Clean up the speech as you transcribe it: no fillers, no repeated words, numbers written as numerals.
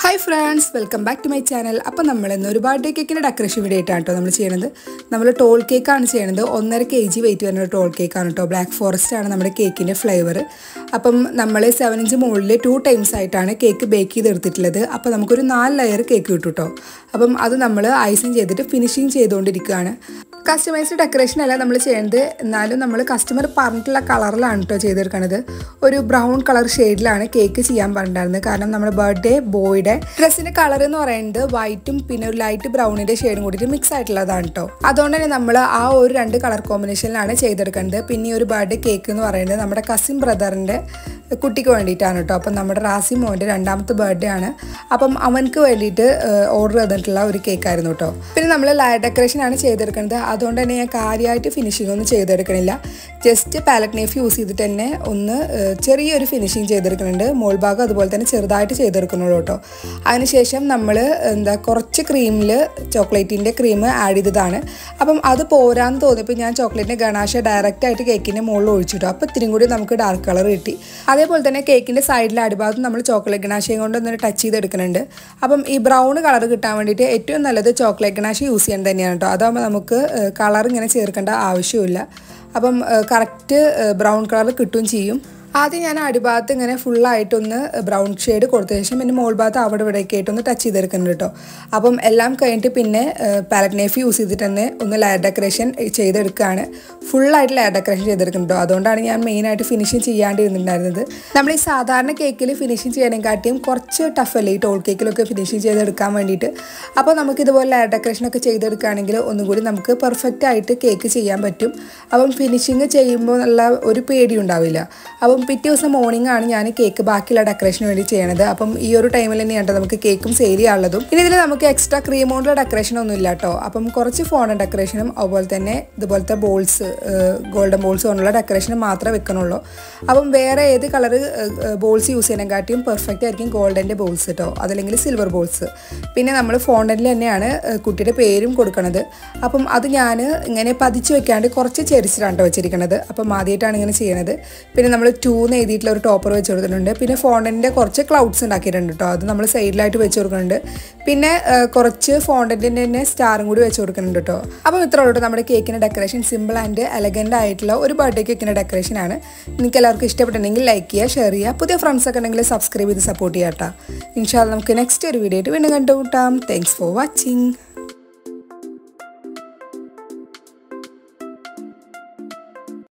Hi friends, welcome back to my channel. അപ്പോൾ നമ്മൾ ഇന്ന് ഒരു ബർത്ത്ഡേ കേക്കിന്റെ ഡെക്കറേഷൻ വീഡിയോ ആയിട്ടാണ് ട്ടോ നമ്മൾ ചെയ്യുന്നത്. നമ്മൾ ടോൾ കേക്ക് ആണ് ചെയ്യുന്നത്. 1.5 kg weight വരുന്ന ടോൾ കേക്ക് ആണ് ട്ടോ. ബ്ലാക്ക് ഫോറസ്റ്റ് ആണ് നമ്മുടെ കേക്കിന്റെ ഫ്ലേവർ. അപ്പം നമ്മൾ 7 ഇഞ്ച് മുകളിൽ 2 ടൈംസ് ആയിട്ടാണ് കേക്ക് ബേക്ക് ചെയ്ത് എടുത്തിട്ടുള്ളത്. അപ്പോൾ നമുക്ക് ഒരു 4 ലെയർ കേക്ക് കിട്ടും ട്ടോ. അപ്പം അത് നമ്മൾ ഐസിങ് ചെയ്തിട്ട് ഫിനിഷിംഗ് ചെയ്തുകൊണ്ടിരിക്കുകയാണ്. കസ്റ്റമൈസ്ഡ് ഡെക്കറേഷൻ അല്ല നമ്മൾ ചെയ്യുന്നത്, എന്നാലും നമ്മൾ കസ്റ്റമർ പറഞ്ഞിട്ടുള്ള കളറിലാണ് കേട്ടോ ചെയ്തെടുക്കുന്നത്. ഒരു ബ്രൗൺ കളർ ഷെയ്ഡിലാണ് കേക്ക് ചെയ്യാൻ പറഞ്ഞിട്ടുണ്ടായിരുന്നത്. കാരണം നമ്മുടെ ബർത്ത്ഡേ ബോയുടെ ഡ്രസ്സിന്റെ കളർ എന്ന് പറയുന്നത് വൈറ്റും പിന്നെ ഒരു ലൈറ്റ് ബ്രൗണിന്റെ ഷെയ്ഡും കൂടിയിട്ട് മിക്സ് ആയിട്ടുള്ളതാണ് കേട്ടോ. അതുകൊണ്ട് തന്നെ നമ്മൾ ആ ഒരു 2 കളർ കോമ്പിനേഷനിലാണ് ചെയ്തെടുക്കുന്നത്. പിന്നെ ഒരു ബർത്ത്ഡേ കേക്ക് എന്ന് പറയുന്നത് നമ്മുടെ കസിൻ ബ്രദറിന്റെ കുട്ടിക്ക് വേണ്ടിയിട്ടാണ് കേട്ടോ. അപ്പം നമ്മുടെ റാസി മോൻ്റെ 2ാമത്തെ ബർത്ത്ഡേ ആണ്. അപ്പം അവനക്ക് വേണ്ടിയിട്ട് ഓർഡർ ചെയ്തിട്ടുള്ള ഒരു കേക്കായിരുന്നു കേട്ടോ. പിന്നെ നമ്മൾ ലയർ ഡെക്കറേഷൻ ആണ് ചെയ്തെടുക്കുന്നത്. അതുകൊണ്ട് തന്നെ ഞാൻ കാര്യമായിട്ട് ഫിനിഷിംഗ് ഒന്നും ചെയ്തെടുക്കണില്ല. ജസ്റ്റ് പാലറ്റ് നൈഫ് യൂസ് ചെയ്തിട്ട് തന്നെ ഒന്ന് ചെറിയൊരു ഫിനിഷിങ് ചെയ്തെടുക്കുന്നുണ്ട്. മോൾ ഭാഗം അതുപോലെ തന്നെ ചെറുതായിട്ട് ചെയ്തെടുക്കുന്നുള്ളൂ കേട്ടോ. അതിനുശേഷം നമ്മൾ കുറച്ച് ക്രീമിൽ ചോക്ലേറ്റിൻ്റെ ക്രീം ആഡ് ചെയ്തതാണ്. അപ്പം അത് പോരാന്ന് തോന്നിയപ്പോൾ ഞാൻ ചോക്ലേറ്റിൻ്റെ ഗണാശ ഡയറക്റ്റായിട്ട് കേക്കിൻ്റെ മുകളിൽ ഒഴിച്ചിട്ടു. അപ്പോൾ ഇത്തിരി കൂടി നമുക്ക് ഡാർക്ക് കളർ കിട്ടി. അതേപോലെ തന്നെ കേക്കിൻ്റെ സൈഡിലെ അടിഭാഗത്ത് നമ്മൾ ചോക്ലേറ്റ് ഗണാശയും കൊണ്ട് ഒന്ന് ടച്ച് ചെയ്തെടുക്കുന്നുണ്ട്. അപ്പം ഈ ബ്രൗൺ കളർ കിട്ടാൻ വേണ്ടിയിട്ട് ഏറ്റവും നല്ലത് ചോക്ലേറ്റ് ഗണാശ യൂസ് ചെയ്യാൻ തന്നെയാണ് കേട്ടോ. അതാകുമ്പോൾ നമുക്ക് കളർ ഇങ്ങനെ ചേർക്കേണ്ട ആവശ്യമില്ല. അപ്പം കറക്റ്റ് ബ്രൗൺ കളർ കിട്ടുകയും ചെയ്യും. ആദ്യം ഞാൻ അടിഭാഗത്ത് ഇങ്ങനെ ഫുള്ളായിട്ടൊന്ന് ബ്രൗൺ ഷെയ്ഡ് കൊടുത്ത ശേഷം പിന്നെ മോൾ ഭാഗത്ത് അവിടെ ഇവിടെയൊക്കെ ആയിട്ടൊന്ന് ടച്ച് ചെയ്തെടുക്കുന്നുണ്ട് കേട്ടോ. അപ്പം എല്ലാം കഴിഞ്ഞിട്ട് പിന്നെ പാലറ്റ് നൈഫ് യൂസ് ചെയ്തിട്ട് തന്നെ ഒന്ന് ലെയർ ഡെക്കറേഷൻ ചെയ്തെടുക്കുകയാണ്. ഫുള്ളായിട്ട് ലെയർ ഡെക്കറേഷൻ ചെയ്തെടുക്കുന്നുണ്ടോ. അതുകൊണ്ടാണ് ഞാൻ മെയിനായിട്ട് ഫിനിഷിങ് ചെയ്യാണ്ടിരുന്നുണ്ടായിരുന്നത്. നമ്മൾ ഈ സാധാരണ കേക്കിൽ ഫിനിഷിങ് ചെയ്യാനെക്കാട്ടിയും കുറച്ച് ടഫല്ലേ ഈ ടോൾ കേക്കിലൊക്കെ ഫിനിഷിങ് ചെയ്തെടുക്കാൻ വേണ്ടിയിട്ട്. അപ്പോൾ നമുക്കിതുപോലെ ലെയർ ഡെക്കറേഷനൊക്കെ ചെയ്തെടുക്കുകയാണെങ്കിൽ ഒന്നും കൂടി നമുക്ക് പെർഫെക്റ്റ് ആയിട്ട് കേക്ക് ചെയ്യാൻ പറ്റും. അപ്പം ഫിനിഷിങ് ചെയ്യുമ്പോൾ ഉള്ള ഒരു പേടി ഉണ്ടാവില്ല. അപ്പം പിറ്റേ ദിവസം മോർണിംഗ് ആണ് ഞാൻ കേക്ക് ബാക്കിയുള്ള ഡെക്കറേഷന് വേണ്ടി ചെയ്യണത്. അപ്പം ഈ ഒരു ടൈമിൽ തന്നെയാണ് നമുക്ക് കേക്കും സെയിൽ ചെയ്യാനുള്ളതും. ഇനി ഇതിൽ നമുക്ക് എക്സ്ട്രാ ക്രീം കൊണ്ടുള്ള ഡെക്കറേഷൻ ഒന്നും ഇല്ല കേട്ടോ. അപ്പം കുറച്ച് ഫോണ്ടൻ ഡെക്കറേഷനും അതുപോലെ തന്നെ ഇതുപോലത്തെ ബോൾസ് ഗോൾഡൻ ബോൾസ് കൊണ്ടുള്ള ഡെക്കറേഷനും മാത്രമേ വെക്കണുള്ളൂ. അപ്പം വേറെ ഏത് കളർ ബോൾസ് യൂസ് ചെയ്യാനെക്കാട്ടിയും പെർഫെക്റ്റ് ആയിരിക്കും ഗോൾഡൻ്റെ ബോൾസ് കേട്ടോ, അതല്ലെങ്കിൽ സിൽവർ ബോൾസ്. പിന്നെ നമ്മൾ ഫോണ്ടനിൽ തന്നെയാണ് കുട്ടിയുടെ പേരും കൊടുക്കണത്. അപ്പം അത് ഞാൻ ഇങ്ങനെ പതിച്ച് വെക്കാണ്ട് കുറച്ച് ചെരിച്ചിലാണ് കേട്ടോ വെച്ചിരിക്കുന്നത്. അപ്പം ആദ്യമായിട്ടാണ് ഇങ്ങനെ ചെയ്യണത്. പിന്നെ നമ്മൾ 2 എഴുതിയിട്ടുള്ള ഒരു ടോപ്പർ വെച്ച് കൊടുത്തിട്ടുണ്ട്. പിന്നെ ഫോണ്ടൻ്റെ കുറച്ച് ക്ലൗഡ്സ് ഉണ്ടാക്കിയിട്ടുണ്ട് കേട്ടോ. അത് നമ്മൾ സൈഡിലായിട്ട് വെച്ച് കൊടുക്കുന്നുണ്ട്. പിന്നെ കുറച്ച് ഫോണ്ടൻ്റെ തന്നെ സ്റ്റാറും കൂടി വെച്ച് കൊടുക്കുന്നുണ്ട് കേട്ടോ. അപ്പം ഇത്ര ഉള്ളൂ നമ്മുടെ കേക്കിൻ്റെ ഡെക്കറേഷൻ. സിമ്പിൾ ആൻഡ് എലഗൻ്റ് ആയിട്ടുള്ള ഒരു ബർത്ത്ഡേ കേക്കിൻ്റെ ഡെക്കറേഷനാണ്. നിങ്ങൾക്ക് എല്ലാവർക്കും ഇഷ്ടപ്പെട്ടിട്ടുണ്ടെങ്കിൽ ലൈക്ക് ചെയ്യുക, ഷെയർ ചെയ്യുക. പുതിയ ഫ്രണ്ട്സൊക്കെ ഉണ്ടെങ്കിൽ സബ്സ്ക്രൈബ് ചെയ്ത് സപ്പോർട്ട് ചെയ്യാം കേട്ടോ. ഇൻഷാ അല്ലാഹ് നമുക്ക് നെക്സ്റ്റ് ഒരു വീഡിയോ ആയിട്ട് വീണ്ടും കണ്ടുമുട്ടാം. Thanks for watching.